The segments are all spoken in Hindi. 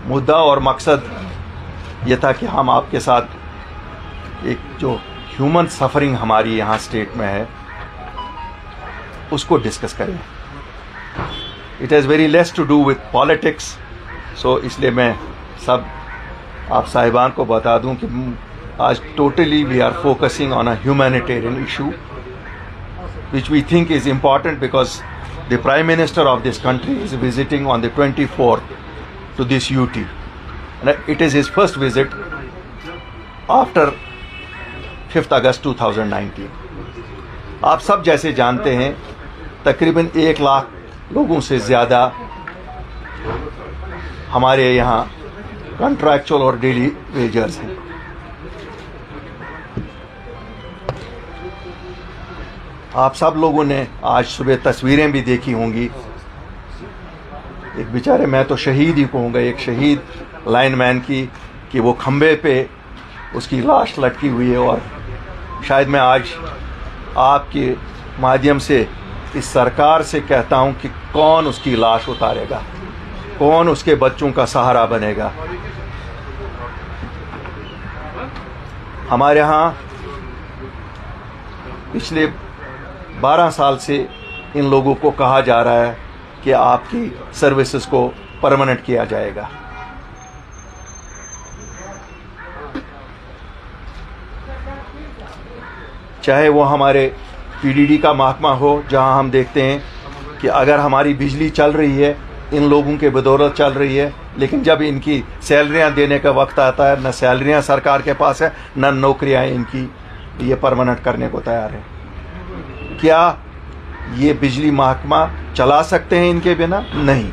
मुद्दा और मकसद ये था कि हम आपके साथ एक जो ह्यूमन सफरिंग हमारी यहाँ स्टेट में है उसको डिस्कस करें। It has very less to do with politics, so इसलिए मैं सब आप साहिबान को बता दूं कि आज totally we are focusing on a humanitarian issue which we think is important because the Prime Minister of this country is visiting on the 24th to this UT. And it is his first visit after 5th August 2019. आप सब जैसे जानते हैं तकरीबन 1 लाख लोगों से ज़्यादा हमारे यहाँ कॉन्ट्रैक्चुअल और डेली वेजर्स हैं। आप सब लोगों ने आज सुबह तस्वीरें भी देखी होंगी। एक बेचारे, मैं तो शहीद ही कहूँगा, एक शहीद लाइनमैन की कि वो खंबे पे उसकी लाश लटकी हुई है। और शायद मैं आज आपके माध्यम से इस सरकार से कहता हूँ कि कौन उसकी लाश उतारेगा, कौन उसके बच्चों का सहारा बनेगा। हमारे यहाँ पिछले 12 साल से इन लोगों को कहा जा रहा है कि आपकी सर्विसेज को परमानेंट किया जाएगा। चाहे वो हमारे पीडीडी का महकमा हो, जहां हम देखते हैं कि अगर हमारी बिजली चल रही है इन लोगों के बदौलत चल रही है, लेकिन जब इनकी सैलरियां देने का वक्त आता है न सैलरियां सरकार के पास है न नौकरियां इनकी ये परमानेंट करने को तैयार है। क्या ये बिजली महकमा चला सकते हैं इनके बिना? नहीं।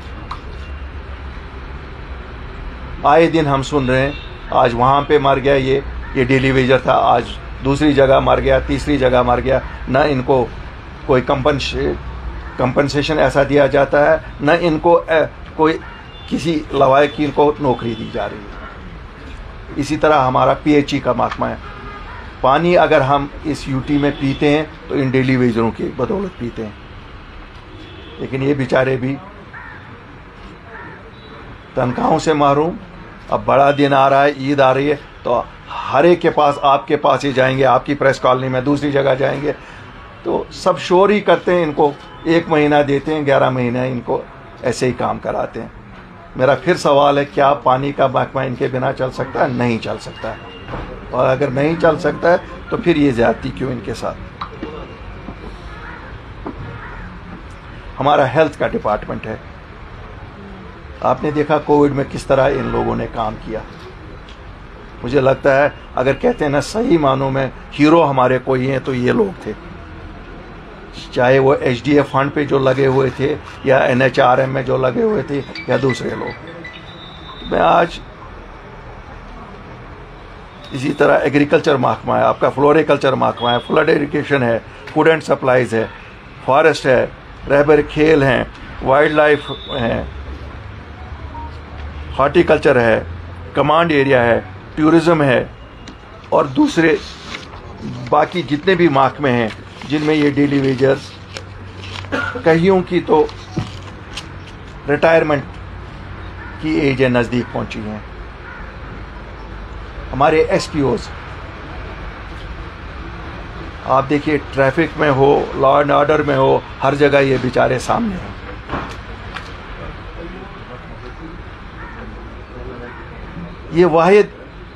आए दिन हम सुन रहे हैं, आज वहाँ पे मर गया ये डेली वेजर था, आज दूसरी जगह मर गया, तीसरी जगह मर गया। न इनको कोई कंपनसेशन ऐसा दिया जाता है, न इनको कोई किसी लवायकी को नौकरी दी जा रही है। इसी तरह हमारा पीएचई का महकमा है। पानी अगर हम इस यूटी में पीते हैं तो इन डेली वेजरों की बदौलत पीते हैं, लेकिन ये बेचारे भी तनख्वाहों से महरूम। अब बड़ा दिन आ रहा है, ईद आ रही है, तो हर एक के पास, आपके पास ही जाएंगे, आपकी प्रेस कॉलोनी में, दूसरी जगह जाएंगे, तो सब शोर ही करते हैं। इनको 1 महीना देते हैं, 11 महीना इनको ऐसे ही काम कराते हैं। मेरा फिर सवाल है, क्या पानी का महकमा इनके बिना चल सकता है? नहीं चल सकता है। और अगर नहीं चल सकता है तो फिर ये ज्यादती क्यों इनके साथ? हमारा हेल्थ का डिपार्टमेंट है, आपने देखा कोविड में किस तरह इन लोगों ने काम किया। मुझे लगता है अगर कहते हैं ना सही मानों में हीरो हमारे कोई हैं तो ये लोग थे। चाहे वो एचडीएफ फंड पे जो लगे हुए थे या एनएचआरएम में जो लगे हुए थे या दूसरे लोग। मैं आज इसी तरह एग्रीकल्चर महकमा है, आपका फ्लोरिकल्चर महकमा है, फ्लड इरिगेशन है, फूड एंड सप्लाईज है, फॉरेस्ट है, रहबर खेल हैं, वाइल्ड लाइफ है, हॉर्टिकल्चर है, कमांड एरिया है, टूरिज्म है, और दूसरे बाकी जितने भी महकमे हैं जिनमें ये डेली वेजर्स, कईयों की तो रिटायरमेंट की एज नज़दीक पहुंची हैं। हमारे एसपीओज, आप देखिए ट्रैफिक में हो, लॉ एंड ऑर्डर में हो, हर जगह ये बेचारे सामने हैं। ये वाहिद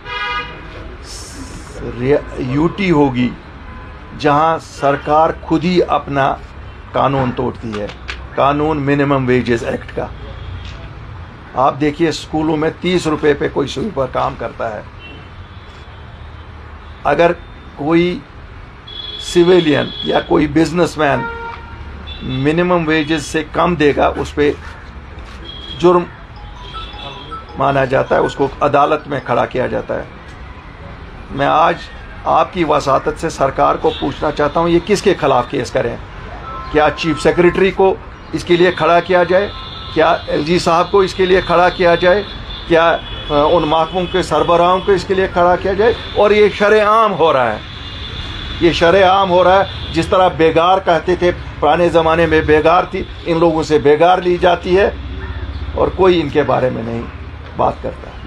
यूटी होगी जहां सरकार खुद ही अपना कानून तोड़ती है, कानून मिनिमम वेजेस एक्ट का। आप देखिए स्कूलों में 30 रुपए पे कोई स्वीपर काम करता है। अगर कोई सिविलियन या कोई बिजनेसमैन मिनिमम वेजेस से कम देगा, उस पर जुर्म माना जाता है, उसको अदालत में खड़ा किया जाता है। मैं आज आपकी वसातत से सरकार को पूछना चाहता हूँ, ये किसके खिलाफ केस करें? क्या चीफ सेक्रेटरी को इसके लिए खड़ा किया जाए? क्या एलजी साहब को इसके लिए खड़ा किया जाए? क्या उन महकमों के सरबराहों को इसके लिए खड़ा किया जाए? और ये शरेआम हो रहा है, ये शरेआम हो रहा है। जिस तरह बेगार कहते थे पुराने ज़माने में, बेगार थी, इन लोगों से बेगार ली जाती है और कोई इनके बारे में नहीं। बात करता है।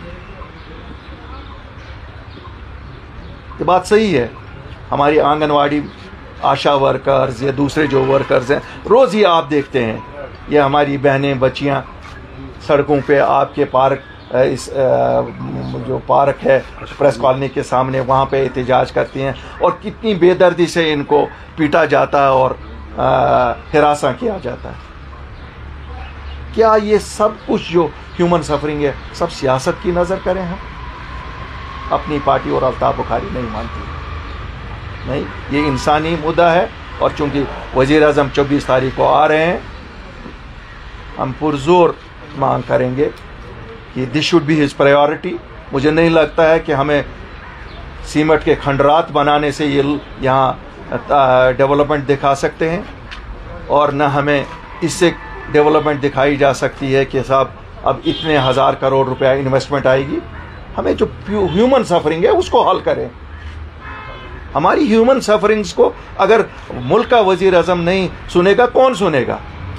ये बात सही है। हमारी आंगनवाड़ी आशा वर्कर्स या दूसरे जो वर्कर्स हैं, रोज़ ही आप देखते हैं ये हमारी बहनें बच्चियां सड़कों पे आपके पार्क इस जो पार्क है प्रेस कॉलोनी के सामने, वहाँ पे एहतजाज करती हैं और कितनी बेदर्दी से इनको पीटा जाता है और हिरासा किया जाता है। क्या ये सब कुछ जो ह्यूमन सफरिंग है सब सियासत की नज़र करें हम? अपनी पार्टी और अल्ताफ बुखारी नहीं मानती, नहीं, ये इंसानी मुद्दा है। और चूंकि वज़ीर आज़म 24 तारीख को आ रहे हैं, हम पुरजोर मांग करेंगे कि this should be his priority. मुझे नहीं लगता है कि हमें सीमेंट के खंडरात बनाने से ये यहाँ डेवलपमेंट दिखा सकते हैं, और न हमें इससे डेवलपमेंट दिखाई जा सकती है कि साहब अब इतने हज़ार करोड़ रुपया इन्वेस्टमेंट आएगी। हमें जो ह्यूमन सफरिंग है उसको हल करें। हमारी ह्यूमन सफरिंग्स को अगर मुल्क का वज़ीर आज़म नहीं सुनेगा, कौन सुनेगा?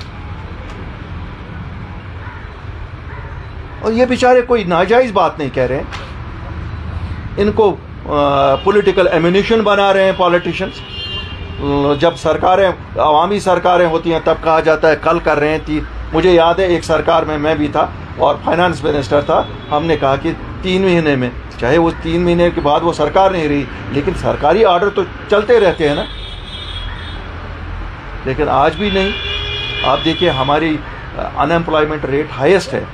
और ये बेचारे कोई नाजायज़ बात नहीं कह रहे हैं, इनको पॉलिटिकल एम्यूनिशन बना रहे हैं पॉलिटिशियंस। जब सरकारें अवामी सरकारें होती हैं तब कहा जाता है कल कर रहे हैं। मुझे याद है एक सरकार में मैं भी था और फाइनेंस मिनिस्टर था, हमने कहा कि 3 महीने में, चाहे वो 3 महीने के बाद वो सरकार नहीं रही, लेकिन सरकारी ऑर्डर तो चलते रहते हैं ना। लेकिन आज भी नहीं। आप देखिए हमारी अनएम्प्लॉयमेंट रेट हाईएस्ट है,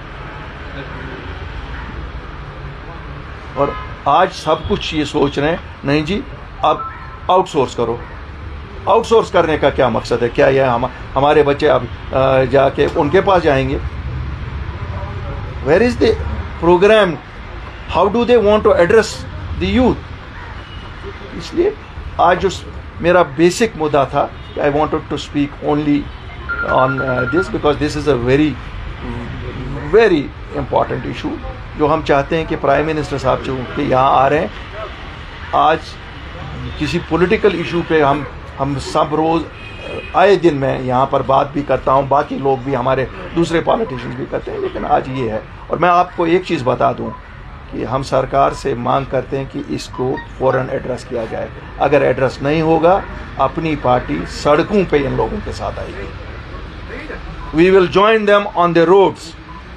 और आज सब कुछ ये सोच रहे हैं नहीं जी अब आउटसोर्स करो। आउटसोर्स करने का क्या मकसद है? क्या यह हमारे बच्चे अब जाके उनके पास जाएंगे? Where is the program? How do they want to address the youth? इसलिए आज जो मेरा बेसिक मुद्दा था, I wanted to speak only on this because this is a very very important issue, जो हम चाहते हैं कि प्राइम मिनिस्टर साहब जो कि यहाँ आ रहे हैं, आज किसी पॉलिटिकल इशू पे हम सब रोज़ आए दिन मैं यहाँ पर बात भी करता हूँ, बाकी लोग भी हमारे दूसरे पॉलिटिशियंस भी करते हैं, लेकिन आज ये है। और मैं आपको एक चीज़ बता दूँ कि हम सरकार से मांग करते हैं कि इसको फ़ौरन एड्रेस किया जाए। अगर एड्रेस नहीं होगा, अपनी पार्टी सड़कों पे इन लोगों के साथ आएगी। We will join them on the roads.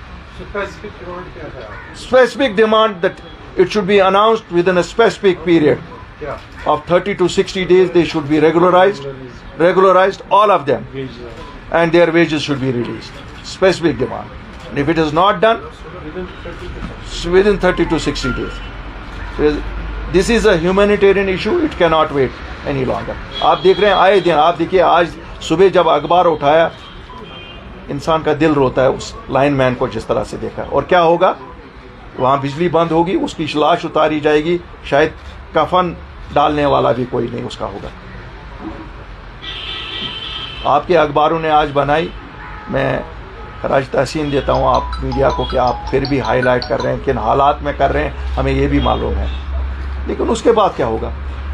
Specific demand that it should be announced within a specific period of 30 to 60 days. They should be regularized, all of them, and their wages should be released. Specific demand. And if it is not done within 30 to 60 days, this is a humanitarian issue. It cannot wait any longer. आप देख रहे हैं आए दिन, आप देखिए आज सुबह जब अखबार उठाया, इंसान का दिल रोता है उस लाइनमैन को जिस तरह से देखा। और क्या होगा? वहाँ बिजली बंद होगी, उसकी लाश उतारी जाएगी, शायद कफन डालने वाला भी कोई नहीं उसका होगा। आपके अखबारों ने आज बनाई, मैं खराज तहसीन देता हूँ आप मीडिया को कि आप फिर भी हाईलाइट कर रहे हैं, किन हालात में कर रहे हैं हमें ये भी मालूम है। लेकिन उसके बाद क्या होगा?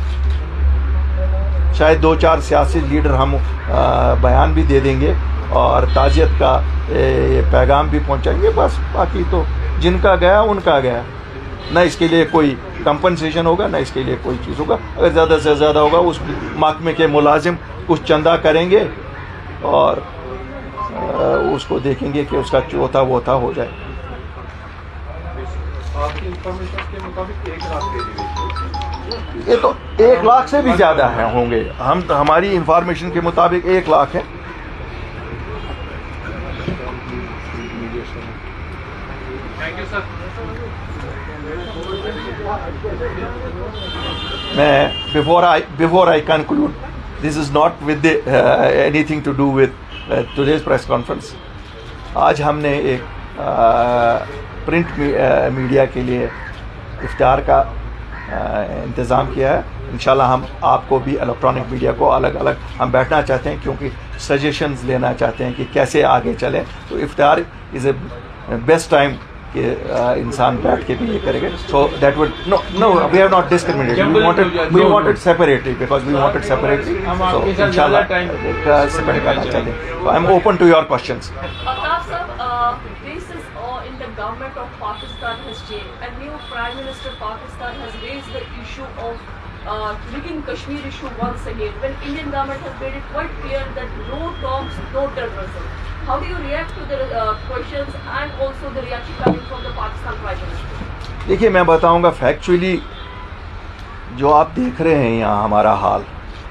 शायद 2-4 सियासी लीडर हम बयान भी दे देंगे और ताज़ियत का पैगाम भी पहुंचाएंगे, बस। बाकी तो जिनका गया उनका गया, ना इसके लिए कोई कंपनसेशन होगा, ना इसके लिए कोई चीज़ होगा। अगर ज़्यादा से ज़्यादा होगा उस महकमे के मुलाजिम कुछ चंदा करेंगे और उसको देखेंगे कि उसका चौथा वोथा हो जाए। आपकी इंफॉर्मेशन के मुताबिक 1 लाख ये तो 1 लाख से भी ज़्यादा है होंगे। हमारी इंफॉर्मेशन के मुताबिक 1 लाख है। मैं before I conclude, this is not with anything to do with today's press conference. आज हमने एक प्रिंट मीडिया के लिए इफ्तार का इंतज़ाम किया है। इंशाल्लाह हम आपको भी इलेक्ट्रॉनिक मीडिया को अलग अलग हम बैठना चाहते हैं, क्योंकि सजेशंस लेना चाहते हैं कि कैसे आगे चलें। तो इफ्तार इज़ ए बेस्ट टाइम कि इंसान बैठ के भी ये करेंगे। So that would no we have not discriminated, we wanted separately because we wanted separately. So इंशाल्लाह सेपरेट करना चाहते हैं। I am open to your questions. Altaf साहब, basis in the government of Pakistan has changed. A new Prime Minister of Pakistan has raised the issue of rigging Kashmir issue once again, when Indian government has made it quite clear that no talks, no terrorism. How do you react to the questions and also the reaction coming from the Pakistan Prime Minister? देखिए, मैं बताऊंगा फैक्चुअली जो आप देख रहे हैं यहाँ हमारा हाल,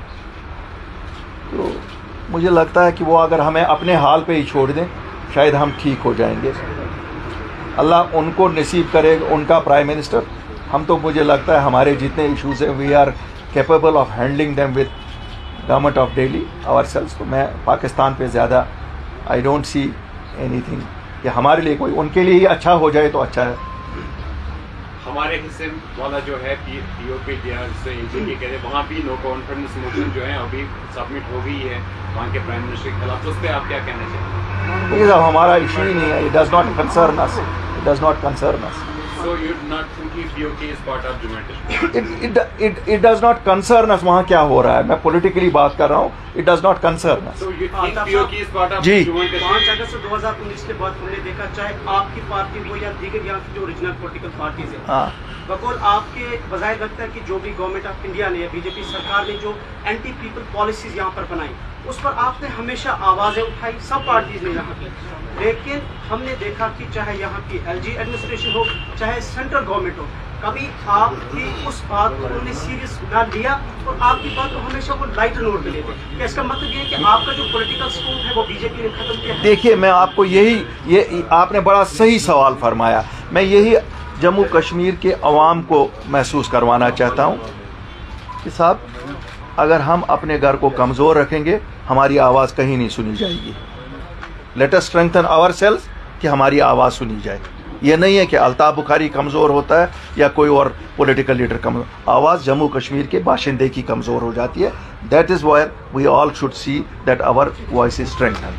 तो मुझे लगता है कि वो अगर हमें अपने हाल पे ही छोड़ दें शायद हम ठीक हो जाएंगे। अल्लाह उनको नसीब करे, उनका प्राइम मिनिस्टर। हम तो मुझे लगता है हमारे जितने इश्यूज़ हैं we are capable of handling them with government of Delhi ourselves. तो मैं पाकिस्तान पे ज़्यादा आई डोंट सी एनीथिंग कि हमारे लिए कोई, उनके लिए ही अच्छा हो जाए तो अच्छा है। हमारे हिस्से वाला जो है पीओपी से इंडिया कहते हैं, वहाँ भी नो कॉन्फिडेंस मोशन जो है अभी सबमिट हो गई है वहाँ के प्राइम मिनिस्टर के खिलाफ। तो उस पर आप क्या कहना चाहेंगे? देखिए साहब, हमारा इशू ही नहीं है, it does not concern us, it does not concern us. So you do not think POK is part of Jammu and Kashmir? It does not concern us वहाँ क्या हो रहा है। मैं पॉलिटिकली बात कर रहा हूँ, it does not concern us। So you think POK is part of ji. Jammu and Kashmir? 5 अगस्त 2019 के बाद हमने देखा, चाहे आपकी पार्टी हो या दीगर यहाँ की जो ओरिजिनल पॉलिटिकल पार्टीज है, हाँ, बकौल आपके बजाय लगता है कि जो भी गवर्नमेंट ऑफ इंडिया ने, बीजेपी सरकार ने जो एंटी पीपल पॉलिसीज यहाँ पर बनाई, उस पर आपने हमेशा आवाज़ें उठाई, सब पार्टीज ने यहाँ की। लेकिन हमने देखा कि चाहे यहाँ की एलजी एडमिनिस्ट्रेशन हो, चाहे सेंट्रल गवर्नमेंट हो, कभी आपकी उस बात को उन्होंने सीरियस ना लिया और आपकी बात को हमेशा वो लाइट नोट पे लेते। क्या इसका मतलब ये है कि आपका जो पॉलिटिकल स्कोप है वो बीजेपी ने खत्म किया है? देखिए, मैं आपको ये आपने बड़ा सही सवाल फरमाया। मैं यही जम्मू कश्मीर के अवाम को महसूस करवाना चाहता हूँ कि साहब, अगर हम अपने घर को कमज़ोर रखेंगे हमारी आवाज़ कहीं नहीं सुनी जाएगी। लेट अस स्ट्रेंथन आवरसेल्व्स कि हमारी आवाज़ सुनी जाए। ये नहीं है कि अल्ताफ़ बुखारी कमज़ोर होता है या कोई और पॉलिटिकल लीडर कमज़ोर, आवाज़ जम्मू कश्मीर के बाशिंदे की कमज़ोर हो जाती है। That is why we all should see that our voice is strengthen.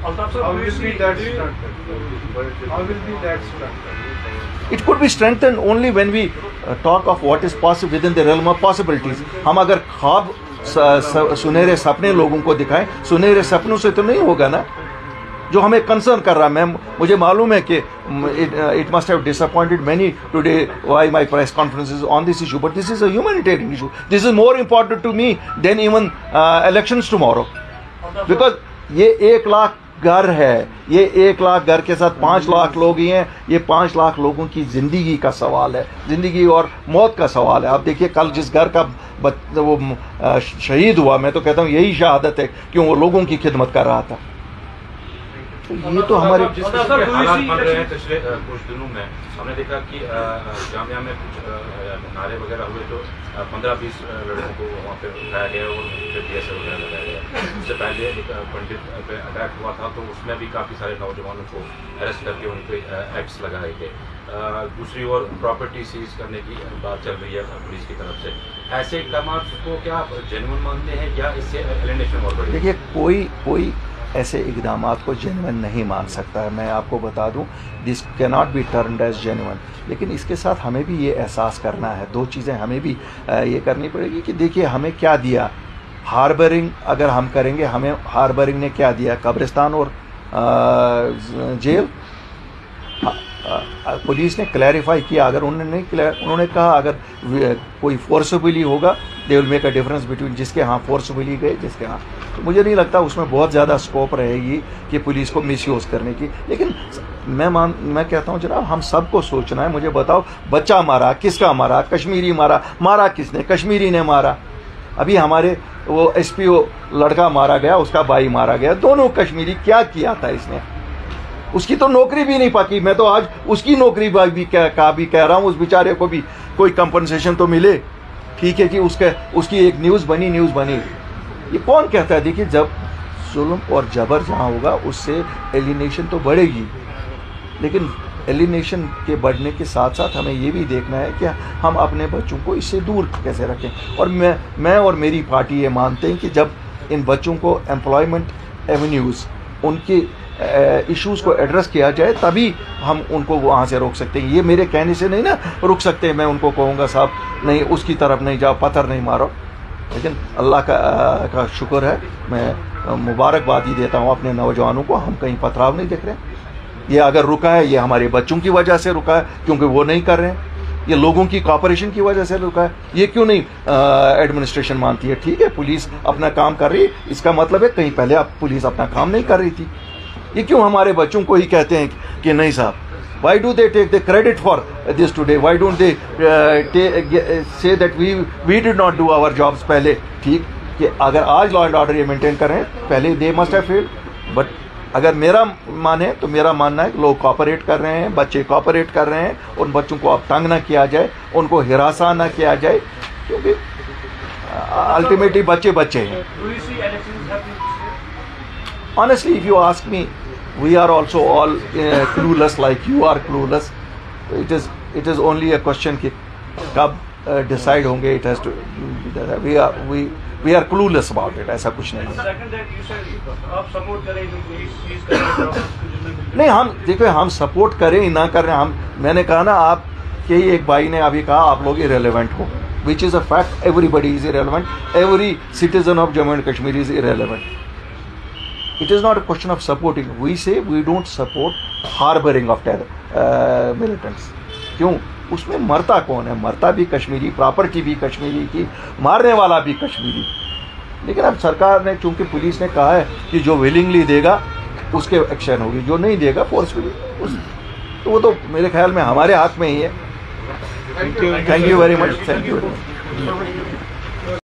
It could be strengthened only when we talk of what is possible within the realm of possibilities. हम अगर ख्वाब सुनहरे सपने लोगों को दिखाएं, सुनहरे सपनों से तो नहीं होगा ना। जो हमें कंसर्न कर रहा है, मुझे मालूम है कि it must have disappointed many today why my press conference is on this issue, but this is a humanitarian issue. This is more important to me than even elections tomorrow, because ये 1 लाख घर है, ये 1 लाख घर के साथ 5 लाख लोग ही हैं। ये 5 लाख लोगों की ज़िंदगी का सवाल है, ज़िंदगी और मौत का सवाल है। आप देखिए, कल जिस घर का वो शहीद हुआ, मैं तो कहता हूँ यही शहादत है कि वो लोगों की खिदमत कर रहा था। तो ये तो हमारे हालात बन रहे हैं। पिछले कुछ दिनों में हमने देखा कि जामिया में कुछ नारे वगैरह हुए, तो 15-20 लड़कों को वहाँ पे उठाया गया और DSA वगैरह लगाया गया। उससे पहले एक पंडित पे अटैक हुआ था, तो उसमें भी काफ़ी सारे नौजवानों को अरेस्ट करके उन पर एक्ट्स लगाए गए। दूसरी ओर प्रॉपर्टी सीज करने की बात चल रही है पुलिस की तरफ से। ऐसे इक़दाम को क्या आप जेन्युइन मानते हैं या इससे एलिनेशन और बढ़ेगी? देखिए, कोई ऐसे इक़दामात को जेन्युइन नहीं मान सकता है। मैं आपको बता दूं, this can not be turned as genuine. लेकिन इसके साथ हमें भी ये एहसास करना है, 2 चीज़ें हमें भी ये करनी पड़ेगी कि देखिए हमें क्या दिया। हार्बरिंग अगर हम करेंगे, हमें हार्बरिंग ने क्या दिया? कब्रिस्तान और जेल। पुलिस ने क्लैरिफाई किया, अगर उन्होंने कहा अगर कोई फोर्सबली होगा they will make a difference between जिसके यहाँ फोर्सबली गए, जिसके यहाँ। तो मुझे नहीं लगता उसमें बहुत ज़्यादा स्कोप रहेगी कि पुलिस को मिसयूज़ करने की। लेकिन मैं कहता हूँ जनाब, हम सबको सोचना है। मुझे बताओ, बच्चा मारा किसका मारा? कश्मीरी मारा किसने? कश्मीरी ने मारा। अभी हमारे वो SPO लड़का मारा गया, उसका भाई मारा गया, दोनों कश्मीरी। क्या किया था इसने? उसकी तो नौकरी भी नहीं पकी। मैं तो आज उसकी नौकरी भी कह रहा हूँ, उस बेचारे को भी कोई कंपनसेशन तो मिले। ठीक है कि उसकी एक न्यूज़ बनी। ये कौन कहता है? देखिए, जब जुल्म और जबर जहाँ होगा उससे एलिनेशन तो बढ़ेगी, लेकिन एलिनेशन के बढ़ने के साथ साथ हमें ये भी देखना है कि हम अपने बच्चों को इससे दूर कैसे रखें। और मैं और मेरी पार्टी ये मानते हैं कि जब इन बच्चों को एम्प्लॉयमेंट एवेन्यूज़, उनके इश्यूज़ को एड्रेस किया जाए, तभी हम उनको वहाँ से रोक सकते हैं। ये मेरे कहने से नहीं ना रुक सकते। मैं उनको कहूँगा साहब नहीं, उसकी तरफ नहीं जाओ, पत्थर नहीं मारो। लेकिन अल्लाह का शुक्र है, मैं मुबारकबाद ही देता हूँ अपने नौजवानों को, हम कहीं पथराव नहीं देख रहे हैं। ये अगर रुका है ये हमारे बच्चों की वजह से रुका है, क्योंकि वो नहीं कर रहे हैं। ये लोगों की कॉपरेशन की वजह से रुका है। ये क्यों नहीं एडमिनिस्ट्रेशन मानती है? ठीक है, पुलिस अपना काम कर रही है, इसका मतलब है कहीं पहले पुलिस अपना काम नहीं कर रही थी। ये क्यों हमारे बच्चों को ही कहते हैं कि नहीं साहब, why do they take the credit for this today, why don't they say that we did not do our jobs पहले? ठीक कि अगर आज लॉ एंड ऑर्डर ये मेंटेन कर रहे हैं, पहले they must have failed. But अगर मेरा माने तो मेरा मानना है कि लोग कॉपरेट कर रहे हैं, बच्चे कॉपरेट कर रहे हैं, उन बच्चों को अब तंग ना किया जाए, उनको हिरासा ना किया जाए, क्योंकि अल्टीमेटली बच्चे बच्चे हैं। Honestly, if you ask me, we are also all clueless like you are clueless. It is only a question कि कब decide होंगे. It has to we are clueless about it. ऐसा कुछ नहीं है। नहीं, हम देखो, हम सपोर्ट करें ना करें, मैंने कहा ना, आपके ही एक भाई ने अभी कहा आप लोग irrelevant हो, which is a fact. Everybody is irrelevant. Every citizen of Jammu and Kashmir is irrelevant. It is not a question of supporting. We say we don't support harboring of terror militants. क्यों? उसमें मरता कौन है? मरता भी कश्मीरी, प्रॉपर्टी भी कश्मीरी की, मारने वाला भी कश्मीरी। लेकिन अब सरकार ने, चूंकि पुलिस ने कहा है कि जो विलिंगली देगा उसके एक्शन होगी, जो नहीं देगा फोर्सफुली, तो वो तो मेरे ख्याल में हमारे हाथ में ही है। Thank you very much. Thank you.